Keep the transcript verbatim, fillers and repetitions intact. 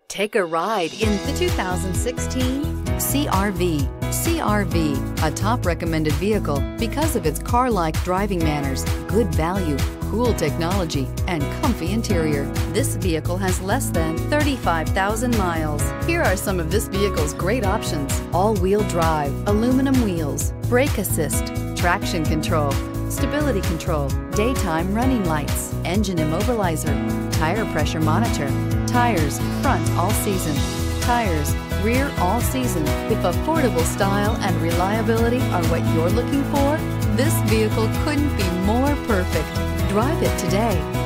Take a ride in the two thousand sixteen C R V. C R V, a top recommended vehicle because of its car-like driving manners, good value, cool technology, and comfy interior. This vehicle has less than thirty-five thousand miles. Here are some of this vehicle's great options: all-wheel drive, aluminum wheels, brake assist, traction control, stability control, daytime running lights, engine immobilizer, tire pressure monitor, tires, front all season, tires, rear all season. If affordable style and reliability are what you're looking for, this vehicle couldn't be more perfect. Drive it today.